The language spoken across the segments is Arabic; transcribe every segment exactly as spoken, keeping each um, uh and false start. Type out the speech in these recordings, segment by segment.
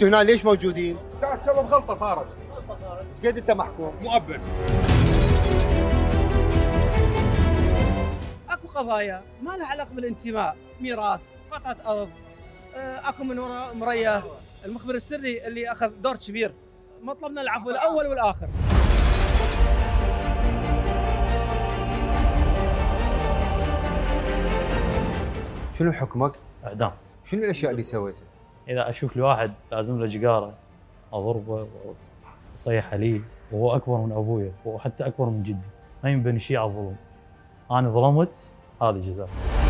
انتم هنا ليش موجودين؟ كانت سبب غلطه صارت. ايش قد انت محكوم؟ مؤبد. اكو قضايا ما لها علاقه بالانتماء، ميراث، قطعه ارض، اكو من وراء مريه المخبر السري اللي اخذ دور كبير. مطلبنا العفو الاول والاخر. شنو حكمك؟ اعدام. شنو الاشياء اللي سويتها؟ اذا اشوف الواحد لازم له جقاره اضربه واصيح عليه وهو اكبر من ابويا وحتى اكبر من جدي، ما ينبني شيء على الظلم. انا ظلمت، هذا جزاء.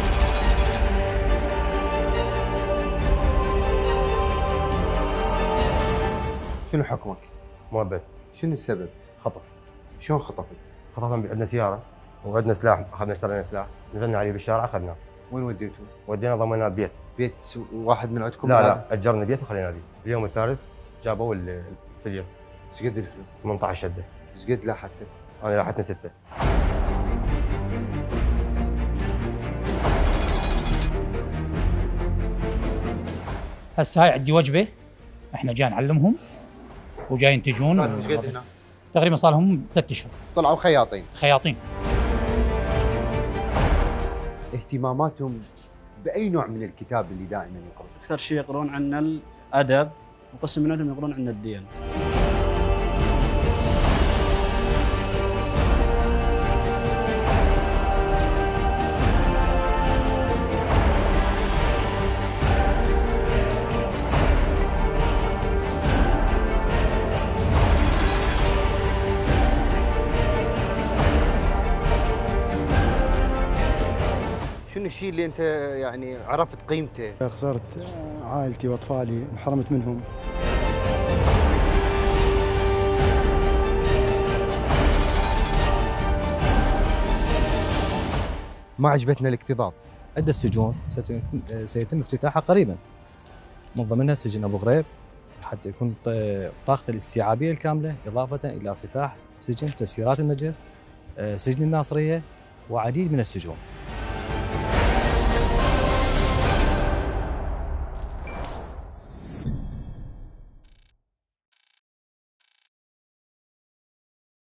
شنو حكمك؟ مؤبد. شنو السبب؟ خطف. شلون خطفت؟ خطفنا عندنا سياره وعندنا سلاح، اخذنا اشترينا سلاح، نزلنا عليه بالشارع اخذناه. وين وديتوه؟ ودينا ضمناه ببيت. بيت واحد من عندكم؟ لا لا اجرنا بيت وخلينا بيه. اليوم الثالث جابوا الفدية. ايش قد الفلوس؟ ثمانية عشر شده. ايش قد لاحتك؟ انا لاحتني سته. هسه هاي عندي وجبه، احنا جاي نعلمهم وجاي ينتجون. صار ايش قد هنا؟ تقريبا صار لهم ثلاث اشهر. طلعوا خياطين. خياطين. اهتماماتهم باي نوع من الكتاب اللي دائما يقرون؟ اكثر شيء يقرون عن الادب، وقسم منهم يقرون عن الدين. شنو الشيء اللي انت يعني عرفت قيمته؟ خسرت عائلتي واطفالي، انحرمت منهم. ما عجبتنا الاكتظاظ. عدة سجون سيتم افتتاحها قريبا، من ضمنها سجن ابو غريب حتى يكون طاقته الاستيعابيه الكامله، اضافه الى افتتاح سجن تسفيرات النجف، سجن الناصريه وعديد من السجون.